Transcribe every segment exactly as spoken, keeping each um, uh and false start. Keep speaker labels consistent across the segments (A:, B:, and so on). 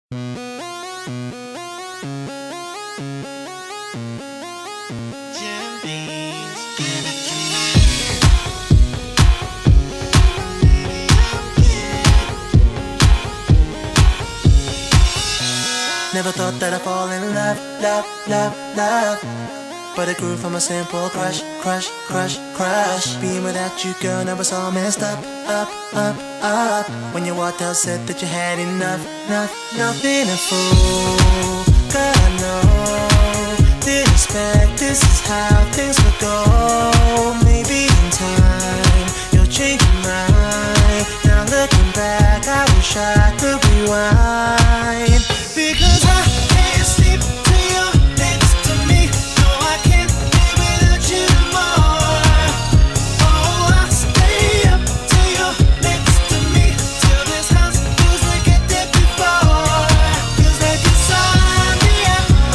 A: Never thought that I'd fall in love, love, love, love. But it grew from a simple crush, crush, crush, crush. Being without you, girl, now it's all messed up, up, up, up. When you walked out, said that you had enough, enough, nothing a fool. God, I know, didn't expect this is how things would go. Maybe in time, you'll change your mind. Now looking back, I wish I could rewind. Because I can't sleep till you're next to me. No, I can't live without you more. Oh, I'll stay up till you're next to me, till this house feels like it did before. Feels like insomnia.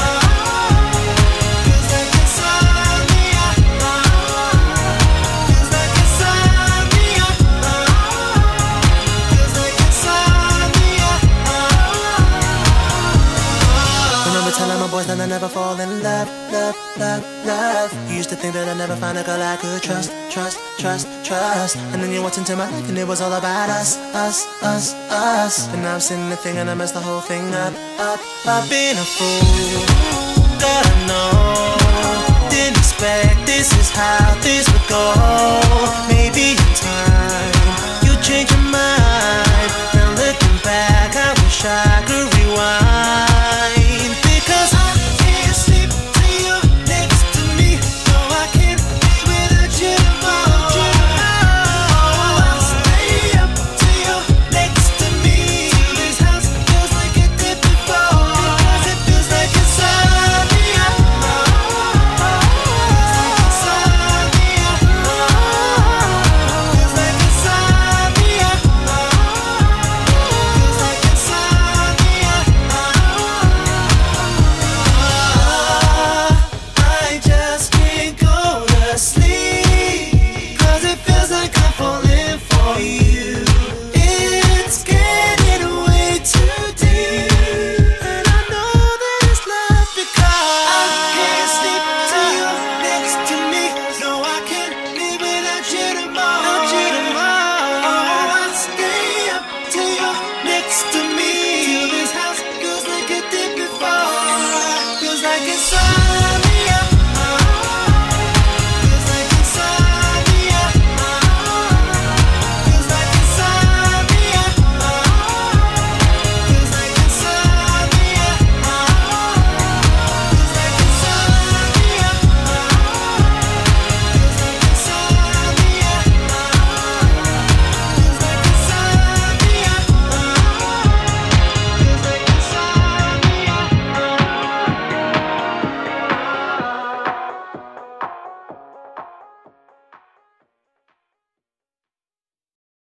A: Feels like insomnia. Feels like insomnia. Feels like insomnia. Remember telling my boys that I never fall in love, love, love, love. You used to think that I'd never find a girl I could trust, trust, trust, trust. And then you walked into my life and it was all about us, us, us, us. And now I'm sitting there thinking I messed the whole thing up, up, up. Being a fool, God, I know, didn't expect this is how things would go. Maybe in time